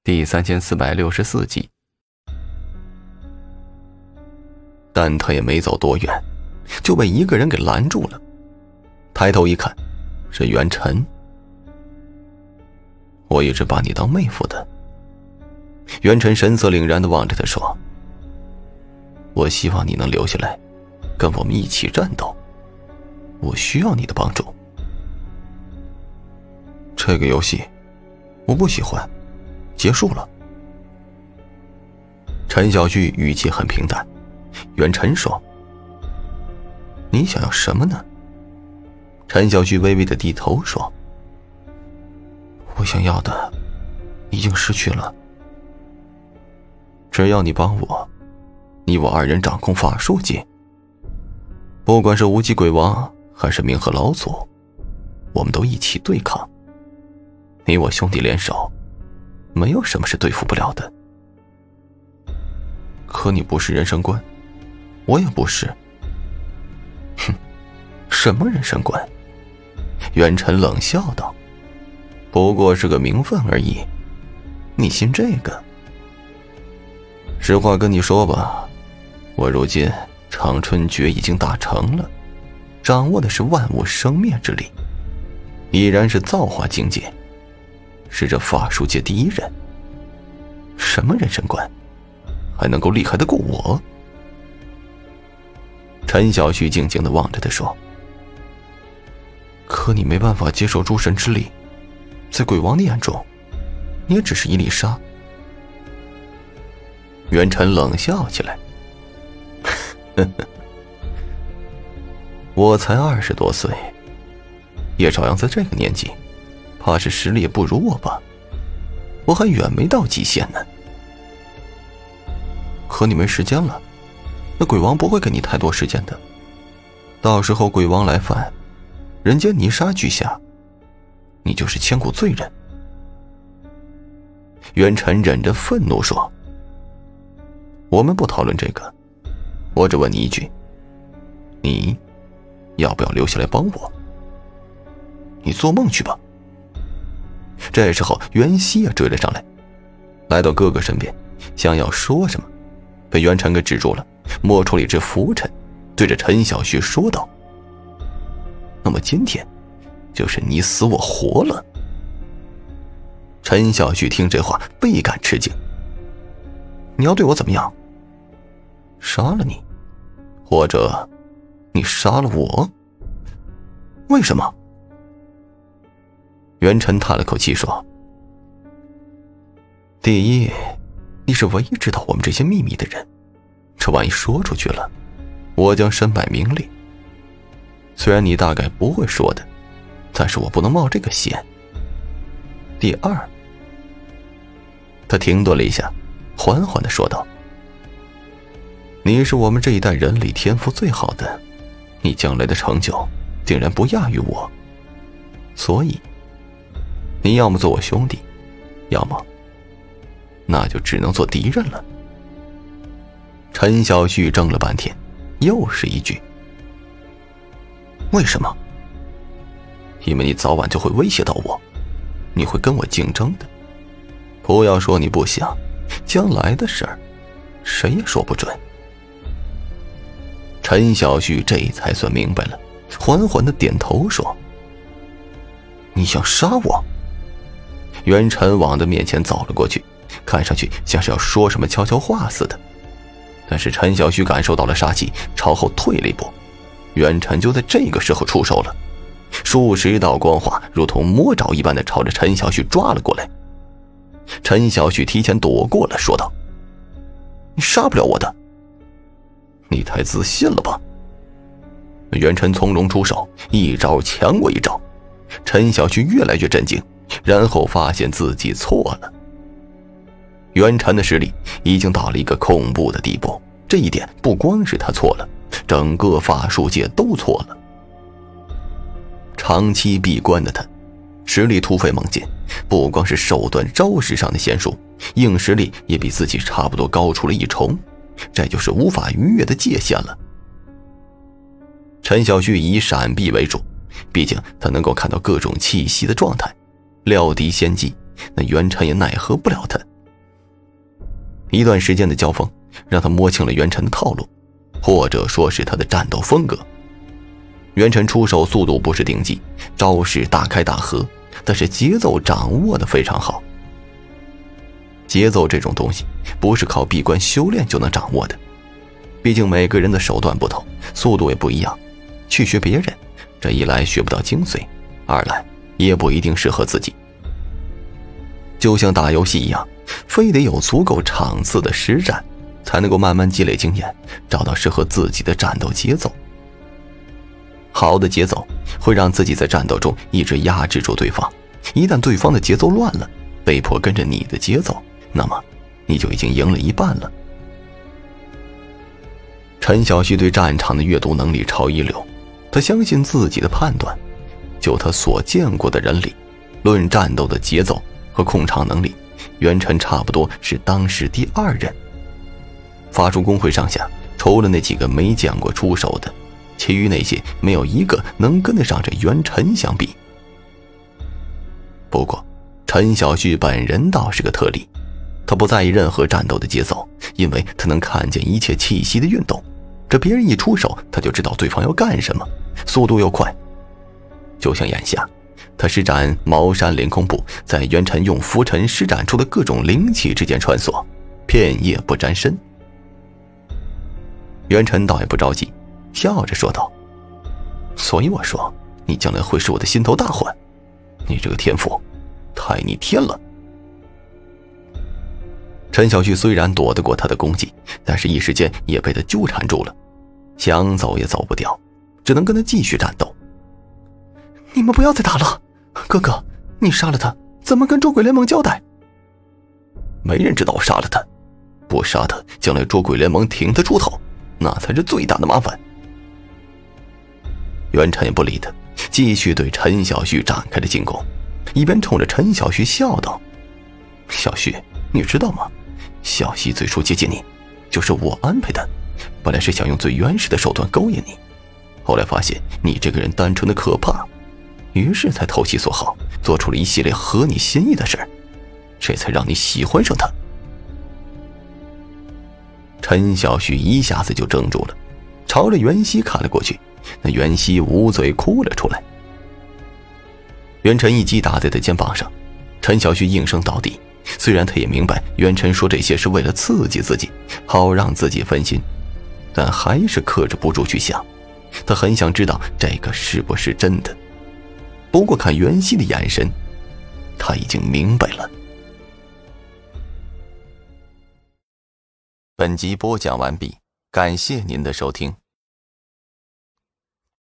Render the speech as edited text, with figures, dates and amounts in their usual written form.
第3464集。但他也没走多远，就被一个人给拦住了。抬头一看，是袁晨。我一直把你当妹夫的。袁晨神色凛然地望着他说，我希望你能留下来，跟我们一起战斗。我需要你的帮助。这个游戏我不喜欢，结束了。陈小旭语气很平淡。袁晨说，你想要什么呢？陈小旭微微的低头说，我想要的已经失去了。只要你帮我，你我二人掌控法术界，不管是无极鬼王还是冥河老祖，我们都一起对抗。你我兄弟联手，没有什么是对付不了的。可你不是人生观，我也不是。哼，什么人生观？袁晨冷笑道，不过是个名分而已，你信这个？实话跟你说吧，我如今长春诀已经大成了，掌握的是万物生灭之力，已然是造化境界，是这法术界第一人。什么人生观，还能够厉害得过我？陈小旭静静地望着他说，可你没办法接受诸神之力，在鬼王的眼中，你也只是一粒沙。袁晨冷笑起来，我才20多岁，叶朝阳在这个年纪，怕是实力也不如我吧，我还远没到极限呢。可你没时间了，那鬼王不会给你太多时间的，到时候鬼王来犯，人间泥沙俱下，你就是千古罪人。袁晨忍着愤怒说，我们不讨论这个，我只问你一句，你要不要留下来帮我？你做梦去吧。这时候袁熙也追了上来，来到哥哥身边，想要说什么，被袁晨给止住了，摸出了一只拂尘，对着陈小旭说道，那么今天就是你死我活了。陈小旭听这话倍感吃惊，你要对我怎么样？杀了你，或者你杀了我？为什么？袁晨叹了口气说，第一，你是唯一知道我们这些秘密的人，这万一说出去了，我将身败名裂。虽然你大概不会说的，但是我不能冒这个险。第二，他停顿了一下，缓缓地说道，你是我们这一代人里天赋最好的，你将来的成就定然不亚于我，所以你要么做我兄弟，要么那就只能做敌人了。陈小旭怔了半天，又是一句，为什么？因为你早晚就会威胁到我，你会跟我竞争的。不要说你不想，将来的事儿谁也说不准。陈小旭这才算明白了，缓缓地点头说，你想杀我？袁晨往他面前走了过去，看上去像是要说什么悄悄话似的，但是陈小旭感受到了杀气，朝后退了一步。袁晨就在这个时候出手了，数十道光华如同魔爪一般的朝着陈小旭抓了过来。陈小旭提前躲过了，说道，你杀不了我的。你太自信了吧。袁晨从容出手，一招强过一招。陈小旭越来越震惊，然后发现自己错了。袁晨的实力已经到了一个恐怖的地步，这一点不光是他错了，整个法术界都错了。长期闭关的他，实力突飞猛进，不光是手段招式上的娴熟，硬实力也比自己差不多高出了一重，这就是无法逾越的界限了。陈小旭以闪避为主，毕竟他能够看到各种气息的状态，料敌先机，那袁晨也奈何不了他， 一段时间的交锋让他摸清了袁晨的套路，或者说是他的战斗风格。袁晨出手速度不是顶级，招式大开大合，但是节奏掌握得非常好。节奏这种东西不是靠闭关修炼就能掌握的，毕竟每个人的手段不同，速度也不一样，去学别人，这一来学不到精髓，二来也不一定适合自己。就像打游戏一样，非得有足够场次的实战，才能够慢慢积累经验，找到适合自己的战斗节奏。好的节奏会让自己在战斗中一直压制住对方，一旦对方的节奏乱了，被迫跟着你的节奏，那么你就已经赢了一半了。陈小旭对战场的阅读能力超一流，他相信自己的判断，就他所见过的人里，论战斗的节奏和控场能力，袁晨差不多是当时第2人。法术公会上下除了那几个没见过出手的，其余那些没有一个能跟得上这袁晨相比。不过陈小旭本人倒是个特例，他不在意任何战斗的节奏，因为他能看见一切气息的运动，这别人一出手他就知道对方要干什么，速度又快。就像眼下他施展茅山凌空步，在袁晨用拂尘施展出的各种灵气之间穿梭，片叶不沾身。袁晨倒也不着急，笑着说道：所以我说你将来会是我的心头大患，你这个天赋太逆天了。陈小旭虽然躲得过他的攻击，但是一时间也被他纠缠住了，想走也走不掉，只能跟他继续战斗。你们不要再打了，哥哥，你杀了他怎么跟捉鬼联盟交代？没人知道我杀了他，不杀他将来捉鬼联盟挺他出头，那才是最大的麻烦。袁晨也不理他，继续对陈小旭展开了进攻，一边冲着陈小旭笑道：小旭，你知道吗？小溪最初接近你就是我安排的，本来是想用最原始的手段勾引你，后来发现你这个人单纯的可怕，于是才投其所好，做出了一系列合你心意的事儿，这才让你喜欢上他。陈小旭一下子就怔住了，朝着袁熙看了过去，那袁熙捂嘴哭了出来。袁晨一击打在他肩膀上，陈小旭应声倒地。虽然他也明白袁晨说这些是为了刺激自己，好让自己分心，但还是克制不住去想，他很想知道这个是不是真的。不过看袁熙的眼神，他已经明白了。本集播讲完毕，感谢您的收听。